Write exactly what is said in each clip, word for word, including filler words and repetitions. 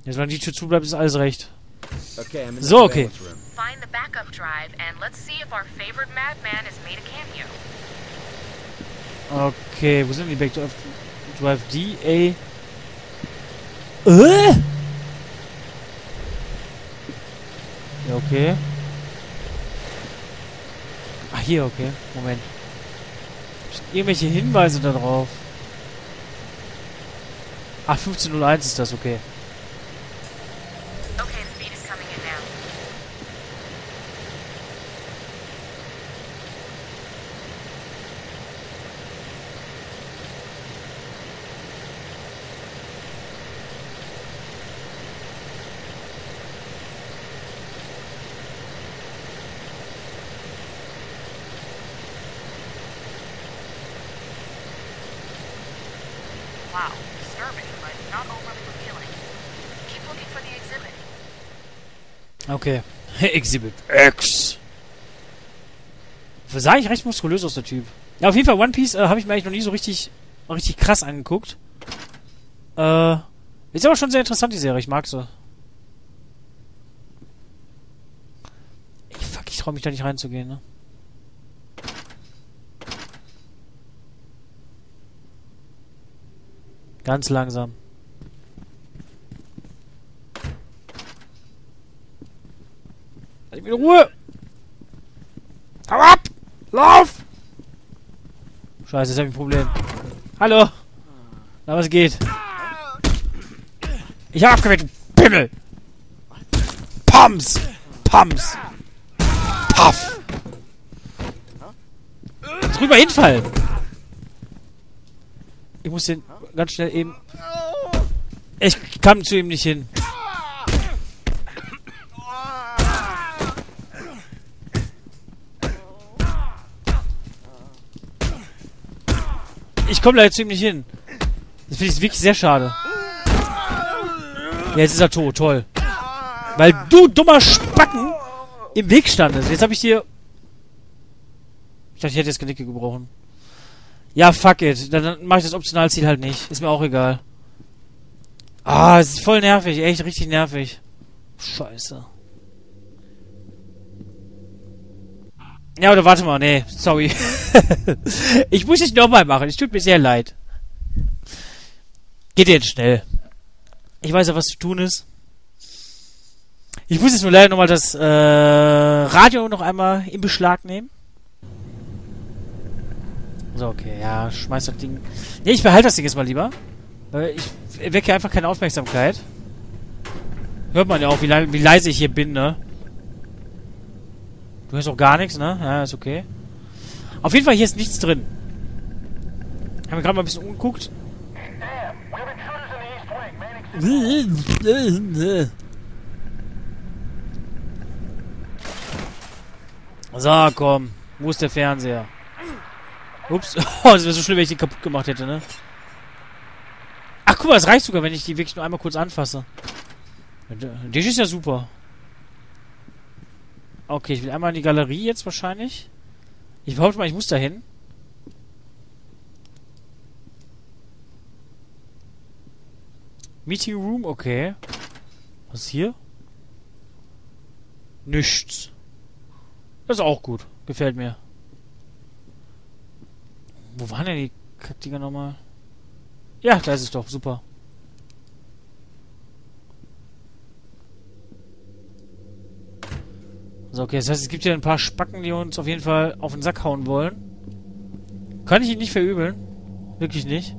Ja, solange die Tür zu bleibt, ist alles recht. So, okay. Find the backup drive and let's see if our favorite madman has made a cameo. Okay, wo sind die Backup Drive? D A. Äh? Ja, okay. Ach, hier, okay. Moment. Irgendwelche Hinweise da drauf. Ach, fünfzehn null eins ist das, okay. Okay, the feed is coming in now. Wow, disturbing, but not overly revealing. Keep looking for the exhibit. Okay. Exhibit X. Sah ich recht muskulös aus, der Typ. Ja, auf jeden Fall, One Piece äh, habe ich mir eigentlich noch nie so richtig, richtig krass angeguckt. Äh, ist aber schon sehr interessant, die Serie. Ich mag sie. Ey, fuck, ich traue mich da nicht reinzugehen, ne? Ganz langsam. Lass mich in Ruhe! Hau ab! Lauf! Scheiße, jetzt hab ich ein Problem. Hallo! Na, was geht? Ich hab abgewehrt, du Pimmel! Pams! Pams! Paff! Drüber hinfallen! Ich muss den ganz schnell eben... Ich kam zu ihm nicht hin. Ich komme leider zu ihm nicht hin. Das finde ich wirklich sehr schade. Ja, jetzt ist er tot. Toll. Weil du, dummer Spacken, im Weg standest. Jetzt habe ich dir... Ich dachte, ich hätte das Genick gebrochen. Ja, fuck it. Dann, dann mache ich das Optionalziel halt nicht. Ist mir auch egal. Ah, es ist voll nervig. Echt richtig nervig. Scheiße. Ja, oder warte mal. Nee, sorry. Ich muss es nochmal machen. Es tut mir sehr leid. Geht jetzt schnell. Ich weiß ja, was zu tun ist. Ich muss jetzt nur leider nochmal das äh, Radio noch einmal in Beschlag nehmen. So, okay, ja, schmeiß das Ding. Nee, ich behalte das Ding jetzt mal lieber. Weil ich wecke einfach keine Aufmerksamkeit. Hört man ja auch, wie, le wie leise ich hier bin, ne? Du hörst auch gar nichts, ne? Ja, ist okay. Auf jeden Fall, hier ist nichts drin. Haben wir gerade mal ein bisschen umgeguckt. So, komm. Wo ist der Fernseher? Ups. Oh, das wäre so schlimm, wenn ich den kaputt gemacht hätte, ne? Ach, guck mal, das reicht sogar, wenn ich die wirklich nur einmal kurz anfasse. Der ist ja super. Okay, ich will einmal in die Galerie jetzt wahrscheinlich. Ich behaupte mal, ich muss da hin. Meeting Room, okay. Was ist hier? Nichts. Das ist auch gut. Gefällt mir. Wo waren denn die Dinger nochmal? Ja, da ist es doch. Super. So, okay. Das heißt, es gibt hier ein paar Spacken, die uns auf jeden Fall auf den Sack hauen wollen. Kann ich ihn nicht verübeln. Wirklich nicht.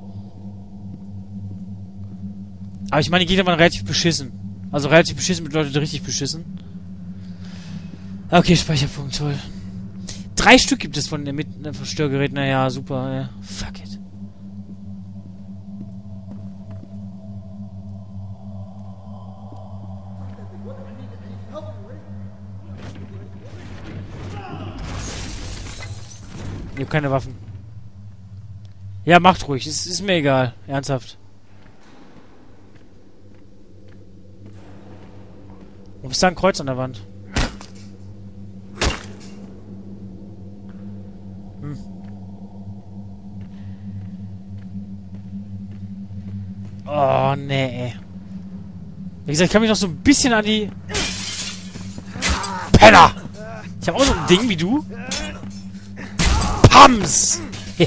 Aber ich meine, die Gegner waren relativ beschissen. Also relativ beschissen bedeutet richtig beschissen. Okay, Speicherpunkt, toll. Drei Stück gibt es von dem Störgerät. Naja, super. Ja. Fuck it. Ich hab keine Waffen. Ja, macht ruhig. Es ist mir egal. Ernsthaft. Wo ist da ein Kreuz an der Wand? Hm. Oh, nee. Wie gesagt, ich kann mich noch so ein bisschen an die... Penner! Ich habe auch so ein Ding wie du. Pams!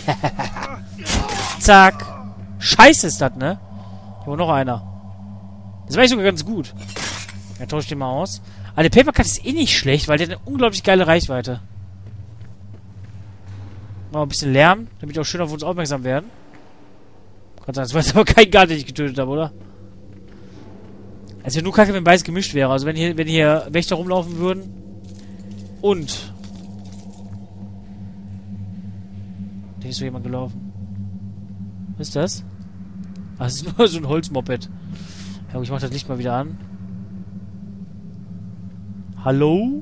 Zack. Scheiße ist das, ne? Hier war noch einer. Das war ich sogar ganz gut. Ja, tausche ich den mal aus. Aber der Papercut ist eh nicht schlecht, weil der hat eine unglaublich geile Reichweite. Mal ein bisschen Lärm, damit die auch schön auf uns aufmerksam werden. Kann sein, das war jetzt aber kein Guard, den ich getötet habe, oder? Es wäre nur kacke, wenn beides gemischt wäre. Also wenn hier, wenn hier Wächter rumlaufen würden. Und. Da ist so jemand gelaufen. Was ist das? Ah, das ist nur so ein Holzmoped. Ja, gut, ich mach das Licht mal wieder an. Hallo?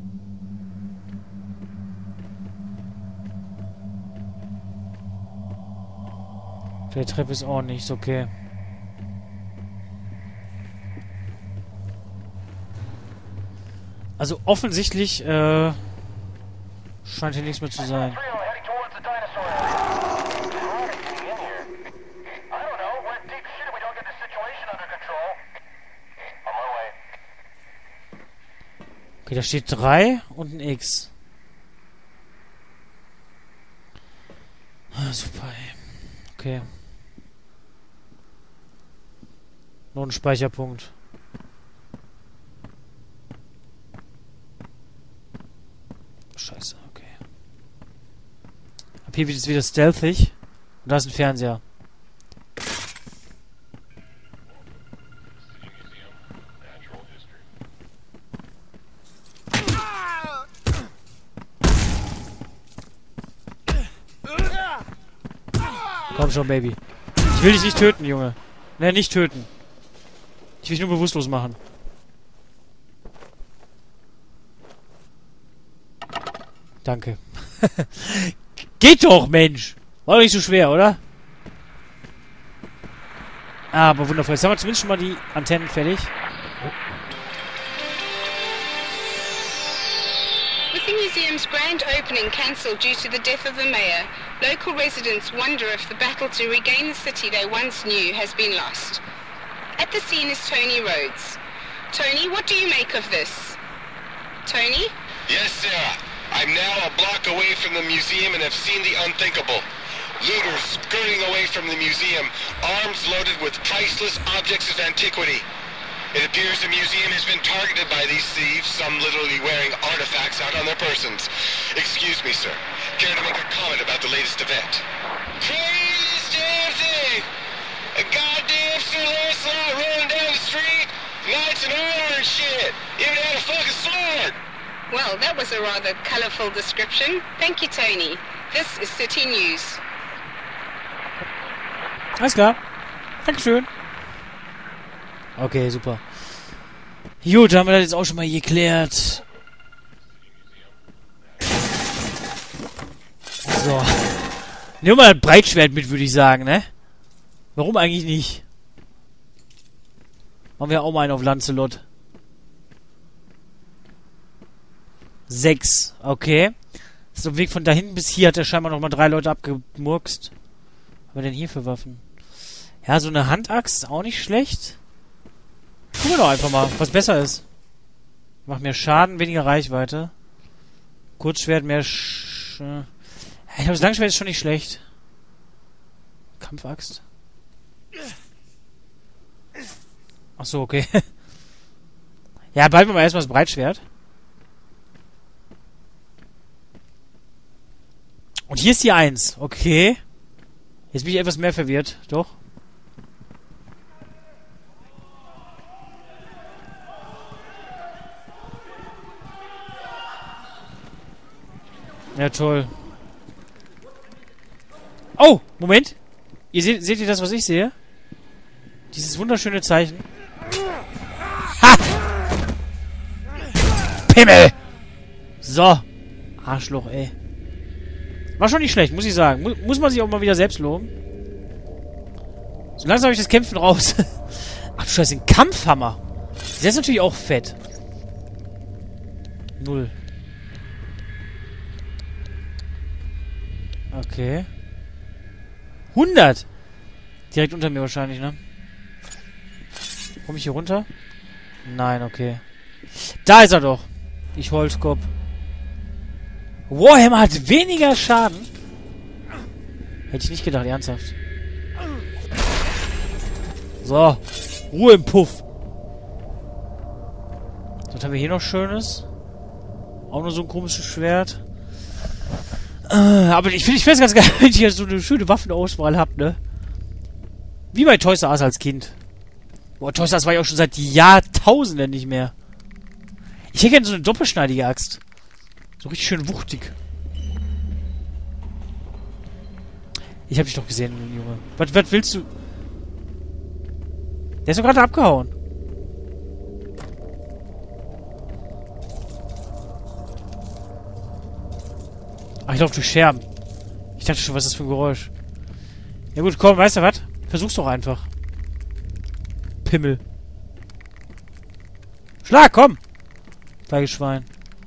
Der Treppe ist auch nichts, okay. Also offensichtlich, äh, scheint hier nichts mehr zu sein. Okay, da steht drei und ein X. Ah, super, ey. Okay. Noch ein Speicherpunkt. Scheiße, okay. Ab hier wird es wieder stealthig. Und da ist ein Fernseher. Komm schon, Baby. Ich will dich nicht töten, Junge. Ne, nicht töten. Ich will dich nur bewusstlos machen. Danke. Geht doch, Mensch! War doch nicht so schwer, oder? Aber wundervoll. Jetzt haben wir zumindest schon mal die Antennen fertig. With the museum's grand opening cancelled due to the death of the mayor, local residents wonder if the battle to regain the city they once knew has been lost. At the scene is Tony Rhodes. Tony, what do you make of this? Tony? Yes, Sarah. I'm now a block away from the museum and have seen the unthinkable. Looters skirting away from the museum, arms loaded with priceless objects of antiquity. It appears the museum has been targeted by these thieves, some literally wearing artifacts out on their persons. Excuse me, sir. Care to make a comment about the latest event? Crazy damn thing! A goddamn Sir Lancelot running down the street, knights in armor and shit! Even had a fucking sword! Well, that was a rather colourful description. Thank you, Tony. This is City News. Alles klar. Dankeschön. Okay, super. Gut, haben wir das jetzt auch schon mal geklärt. So. Nehmen wir mal ein Breitschwert mit, würde ich sagen, ne? Warum eigentlich nicht? Machen wir auch mal einen auf Lancelot. Sechs. Okay. So, der Weg von da hinten bis hier hat er scheinbar noch mal drei Leute abgemurkst. Was haben wir denn hier für Waffen? Ja, so eine Handaxt, auch nicht schlecht. Gucken wir doch einfach mal, was besser ist. Macht mehr Schaden, weniger Reichweite. Kurzschwert, mehr Sch... Ja, ich glaube, das Langschwert ist schon nicht schlecht. Kampfaxt. Ach so, okay. Ja, behalten wir mal erstmal das Breitschwert. Und hier ist die eins. Okay. Jetzt bin ich etwas mehr verwirrt. Doch. Ja, toll. Oh, Moment. Ihr seht, seht ihr das, was ich sehe? Dieses wunderschöne Zeichen. Ha! Pimmel! So. Arschloch, ey. War schon nicht schlecht, muss ich sagen. Mu muss man sich auch mal wieder selbst loben. So langsam habe ich das Kämpfen raus. Ach du Scheiße, ein Kampfhammer. Der ist natürlich auch fett. Null. Okay. hundert! Direkt unter mir wahrscheinlich, ne? Komm ich hier runter? Nein, okay. Da ist er doch. Ich Holzkopf. Warhammer hat weniger Schaden. Hätte ich nicht gedacht, ernsthaft. So. Ruhe im Puff. Was haben wir hier noch Schönes? Auch nur so ein komisches Schwert. Äh, aber ich finde ich finde es ganz geil, wenn ich hier so eine schöne Waffenauswahl habe, ne? Wie bei Toys R Us als Kind. Boah, Toys R Us war ja auch schon seit Jahrtausenden nicht mehr. Ich hätte gerne so eine doppelschneidige Axt. So richtig schön wuchtig. Ich hab dich doch gesehen, Junge. Was, was willst du? Der ist doch gerade abgehauen. Ach, ich laufe durch Scherben. Ich dachte schon, was ist das für ein Geräusch? Ja gut, komm, weißt du was? Versuch's doch einfach. Pimmel. Schlag, komm! Feiges Schwein.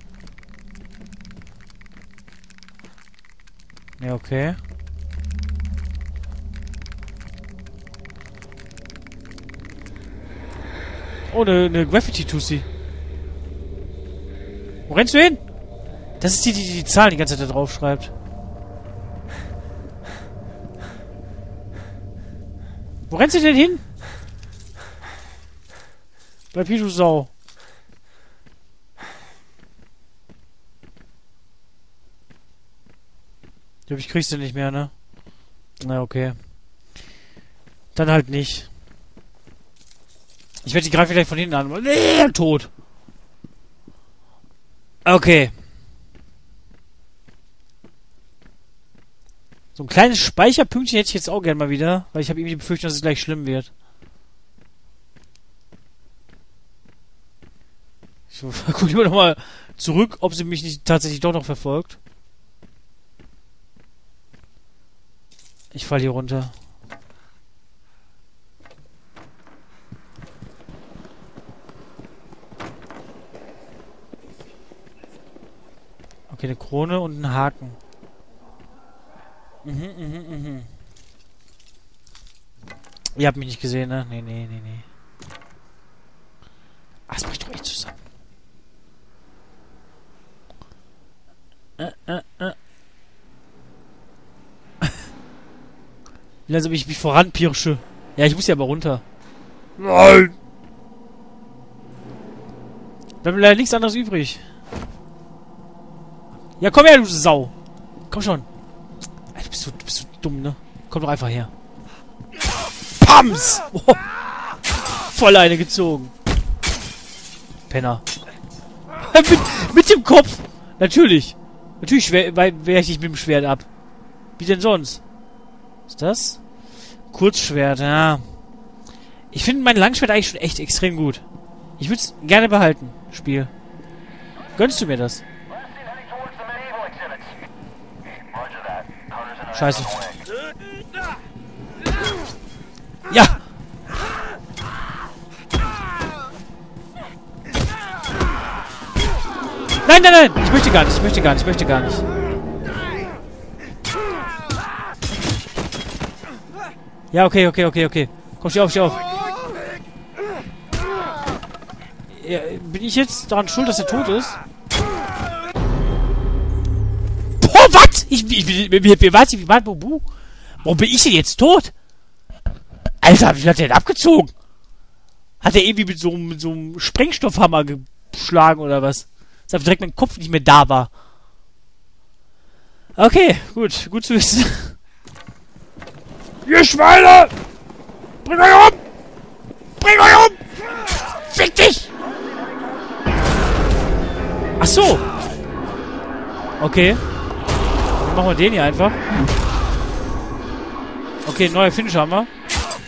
Ja, okay. Oh, eine ne Graffiti-Tussi. Wo rennst du hin? Das ist die, die die Zahlen die ganze Zeit da drauf schreibt. Wo rennst du denn hin? Bleib hier, du Sau. Ich glaube, ich krieg's den nicht mehr, ne? Na, okay. Dann halt nicht. Ich werde die greifen vielleicht von hinten an. Nee, tot. Okay. So ein kleines Speicherpünktchen hätte ich jetzt auch gerne mal wieder, weil ich habe irgendwie die Befürchtung, dass es gleich schlimm wird. Ich gucke immer noch mal zurück, ob sie mich nicht tatsächlich doch noch verfolgt. Ich falle hier runter. Okay, eine Krone und ein Haken. Mhm, mhm, mhm. Ihr habt mich nicht gesehen, ne? Nee, nee, nee, nee. Ah, es bricht doch echt zusammen. Äh, äh, äh. Wie als ob ich mich voranpirsche. Ja, ich muss ja aber runter. Nein! Da bleibt leider nichts anderes übrig. Ja, komm her, du Sau! Komm schon! Alter, bist du, bist du dumm, ne? Komm doch einfach her. Pams! Oh. Voll eine gezogen. Penner. mit, mit dem Kopf! Natürlich! Natürlich wehre ich dich mit dem Schwert ab. Wie denn sonst? Was ist das? Kurzschwert, ja. Ich finde mein Langschwert eigentlich schon echt extrem gut. Ich würde es gerne behalten, Spiel. Gönnst du mir das? Scheiße. Ja! Nein, nein, nein! Ich möchte gar nicht, ich möchte gar nicht, ich möchte gar nicht. Ja, okay, okay, okay, okay. Komm, steh auf, steh auf. Ja, bin ich jetzt daran schuld, dass er tot ist? Boah, was? Ich, ich, ich, ich, ich weiß nicht, wie weit, Bubu? Warum bin ich denn jetzt tot? Alter, wie hat der denn abgezogen? Hat er irgendwie mit so, mit so einem Sprengstoffhammer geschlagen oder was? Dass einfach direkt mein Kopf nicht mehr da war. Okay, gut, gut zu wissen. Ihr Schweine! Bring euch um! Bring euch um! Fick dich! Ach so! Okay. Dann machen wir den hier einfach. Okay, neuer Finish haben wir.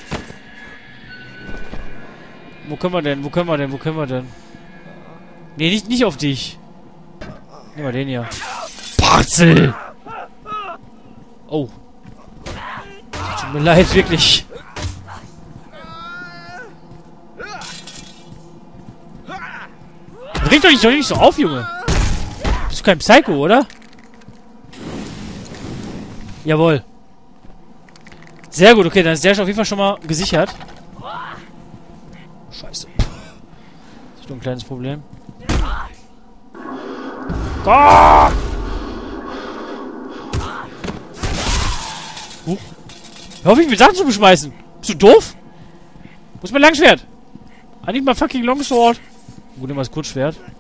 Wo können wir denn? Wo können wir denn? Wo können wir denn? Nee, nicht, nicht auf dich. Nehmen wir den hier. Parzel! Oh. Tut mir leid, wirklich. Reg doch nicht, doch nicht so auf, Junge. Bist du kein Psycho, oder? Jawohl. Sehr gut, okay, dann ist der auf jeden Fall schon mal gesichert. Scheiße. Das ist nur ein kleines Problem. Gott! Huch. Hör auf, mich mit Sachen zu beschmeißen. Bist du doof? Wo ist mein Langschwert? I need my fucking Longsword. Gut, immer das Kurzschwert.